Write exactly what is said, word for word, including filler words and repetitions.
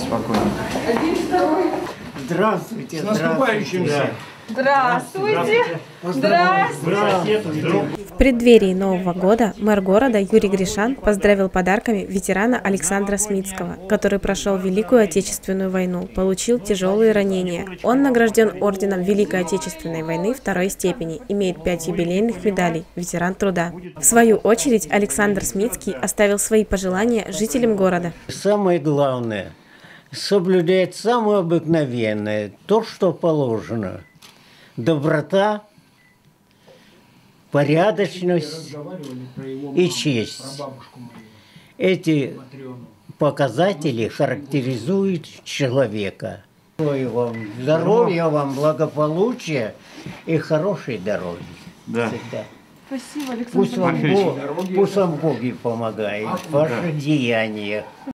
Спокойно. Здравствуйте. С наступающим! Да. Здравствуйте! Здравствуйте! В преддверии Нового года мэр города Юрий Гришан поздравил подарками ветерана Александра Смитского, который прошел Великую Отечественную войну, получил тяжелые ранения. Он награжден орденом Великой Отечественной войны второй степени, имеет пять юбилейных медалей, ветеран труда. В свою очередь Александр Смитский оставил свои пожелания жителям города. Самое главное – соблюдать самое обыкновенное, то, что положено. Доброта, порядочность и честь. Эти показатели характеризуют человека. Здоровья вам, благополучия и хорошей дороги. Да. Всегда. Спасибо, Александр. Пусть вам, Бог, пусть вам Боги помогает в ваших деяниях.